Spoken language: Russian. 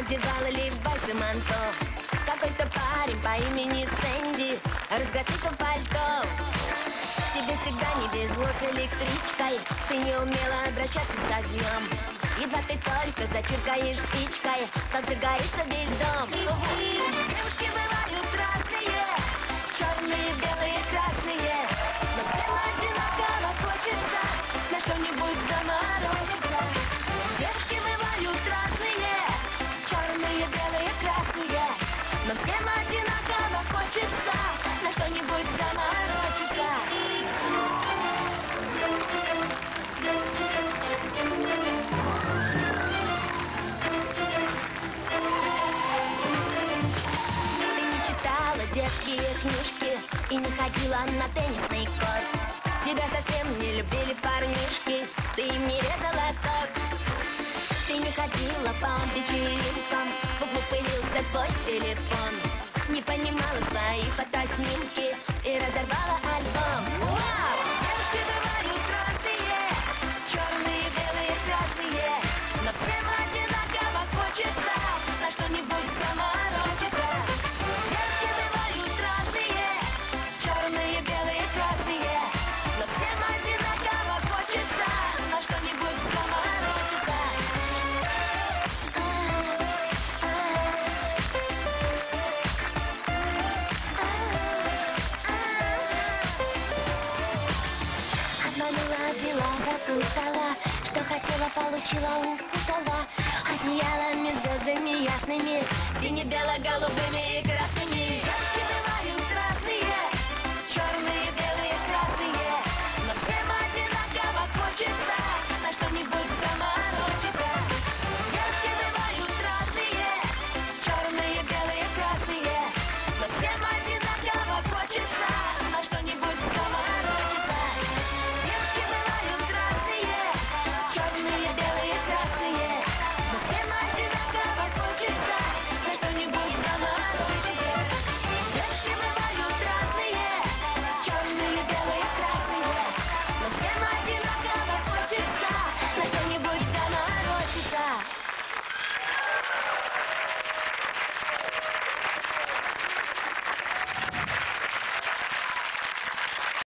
надевала либайсы манто. Какой-то парень по имени Сэнди разготовил пальто. Тебе всегда не везло с электричкой, ты не умела обращаться с огнем. Едва ты только зачеркаешь спичкой, как загорится весь дом. Девушки бывают разные, черные, белые, красные, но всем одинаково хочется на что-нибудь заморозиться. Девушки бывают разные, черные, белые, красные, но всем одинаково хочется на что-нибудь заморочиться. Ты не читала детские книжки и не ходила на теннисный корт. Тебя совсем не любили парнишки, ты им не резала торт. Ты не ходила по вечеринкам, в углу пылился твой телефон. Не понимала свои фотоснимки и разорвала альбом. Вау! Девушки бывают разные, черные, белые, красные, но всем одинаково хочется на что-нибудь заморочиться. Девушки бывают разные, черные, белые, красные, но всем одинаково хочется на что-нибудь заморочиться. Обманула, обвела, запутала, что хотела, получила, упутала. Одеялами, звездами ясными, сине-бело-голубыми и красными.